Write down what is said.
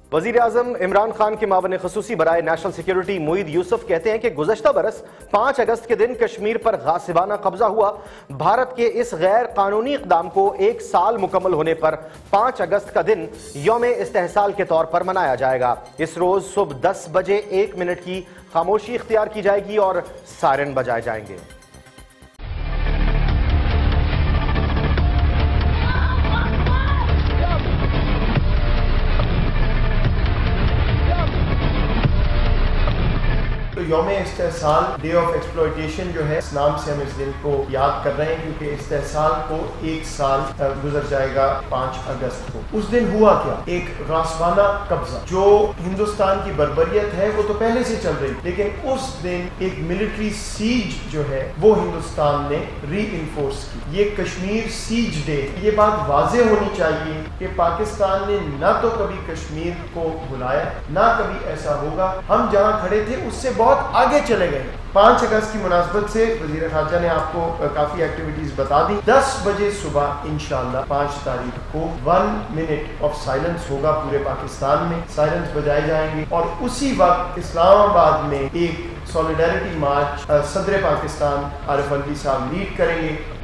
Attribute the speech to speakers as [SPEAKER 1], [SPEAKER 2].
[SPEAKER 1] وزیر اعظم عمران خان کے معاون خصوصی برائے نیشنل سیکیورٹی معید یوسف کہتے ہیں کہ گزشتہ برس 5 اگست کے دن کشمیر پر غاصبانہ قبضہ ہوا۔ بھارت کے اس غیر قانونی اقدام کو 1 سال مکمل ہونے پر 5 اگست کا دن یوم استحصال کے طور پر منایا جائے گا۔ اس روز صبح 10 بجے 1 منٹ کی خاموشی اختیار کی جائے گی اور سائرن بجائے جائیں گے۔
[SPEAKER 2] یوم استحصال ڈے آف ایکسپلوئٹیشن جو ہے، اس نام سے ہم اس دن کو یاد کر رہے ہیں کیونکہ استحصال کو 1 سال گزر جائے گا 5 اگست کو۔ اس دن ہوا کیا؟ ایک غاصبانہ قبضہ جو ہندوستان کی بربریت ہے وہ تو پہلے سے چل رہی، لیکن اس دن ایک ملٹری سیج جو ہے وہ ہندوستان نے ری انفورس کی۔ یہ کشمیر سیج ڈے، یہ بات واضح ہونی چاہیے کہ پاکستان نے نہ تو کبھی کشمیر کو بلایا، نہ کبھی ایسا ہوگا۔ ہم جہاں کھڑے تھے اس سے بہت آگے چلے گئے۔ 5 اگست کی مناسبت سے وزیر خارجہ نے آپ کو کافی ایکٹیویٹیز بتا دی۔ 10 بجے صبح انشاءاللہ 5 تاریخ کو 1 منٹ آف سائلنس ہوگا پورے پاکستان میں، سائلنس بجائے جائیں گے، اور اسی وقت اسلام آباد میں ایک سولیڈیرٹی مارچ صدر پاکستان عارف الوی صاحب لیڈ کریں گے۔